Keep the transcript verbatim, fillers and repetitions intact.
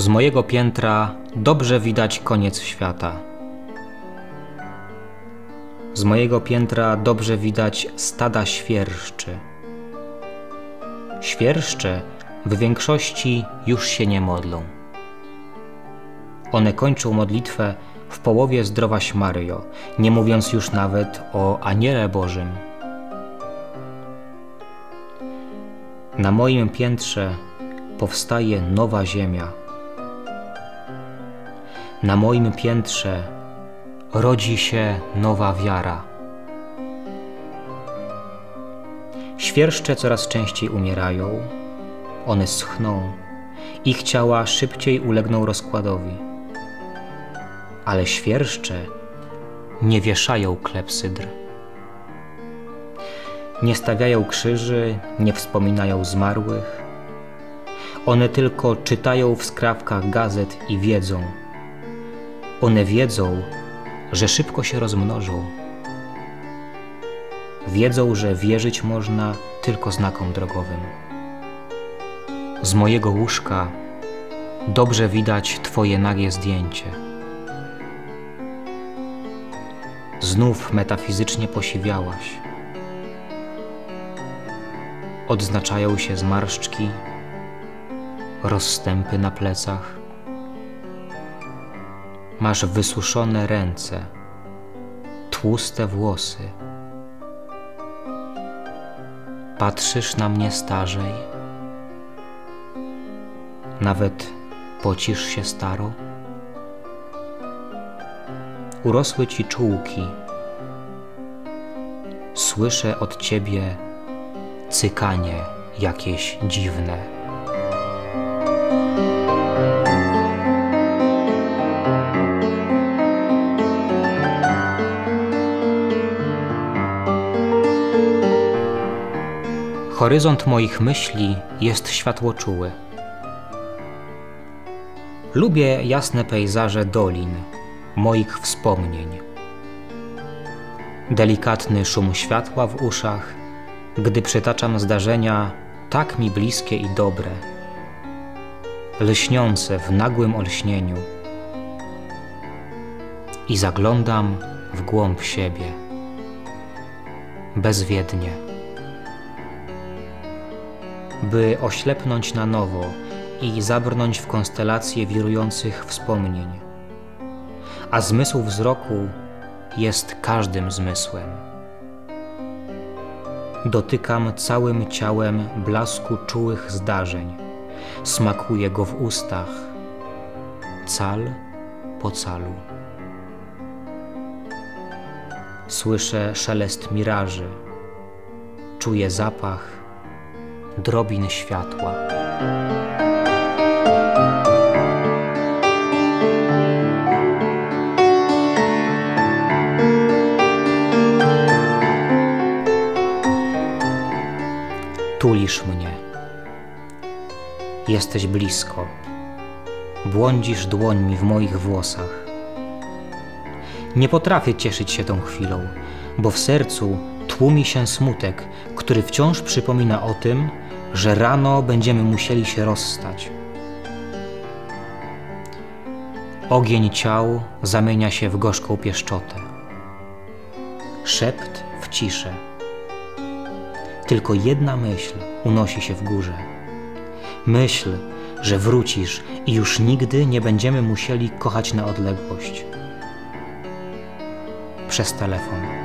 Z mojego piętra dobrze widać koniec świata. Z mojego piętra dobrze widać stada świerszczy. Świerszcze w większości już się nie modlą. One kończą modlitwę w połowie Zdrowaś Maryjo, nie mówiąc już nawet o Aniele Bożym. Na moim piętrze powstaje nowa ziemia. Na moim piętrze rodzi się nowa wiara. Świerszcze coraz częściej umierają, one schną, ich ciała szybciej ulegną rozkładowi. Ale świerszcze nie wieszają klepsydr. Nie stawiają krzyży, nie wspominają zmarłych. One tylko czytają w skrawkach gazet i wiedzą. One wiedzą, że szybko się rozmnożą. Wiedzą, że wierzyć można tylko znakom drogowym. Z mojego łóżka dobrze widać Twoje nagie zdjęcie. Znów metafizycznie posiwiałaś. Odznaczają się zmarszczki, rozstępy na plecach. Masz wysuszone ręce, tłuste włosy. Patrzysz na mnie starzej. Nawet pocisz się staro. Urosły ci czułki. Słyszę od ciebie cykanie jakieś dziwne. Horyzont moich myśli jest światłoczuły. Lubię jasne pejzaże dolin, moich wspomnień. Delikatny szum światła w uszach, gdy przytaczam zdarzenia tak mi bliskie i dobre, lśniące w nagłym olśnieniu. I zaglądam w głąb siebie, bezwiednie, by oślepnąć na nowo i zabrnąć w konstelację wirujących wspomnień. A zmysł wzroku jest każdym zmysłem. Dotykam całym ciałem blasku czułych zdarzeń, smakuję go w ustach, cal po calu. Słyszę szelest miraży, czuję zapach drobin światła. Tulisz mnie. Jesteś blisko. Błądzisz dłońmi w moich włosach. Nie potrafię cieszyć się tą chwilą, bo w sercu tłumi się smutek, który wciąż przypomina o tym, że rano będziemy musieli się rozstać. Ogień ciał zamienia się w gorzką pieszczotę. Szept w ciszę. Tylko jedna myśl unosi się w górze. Myśl, że wrócisz i już nigdy nie będziemy musieli kochać na odległość. Przez telefon.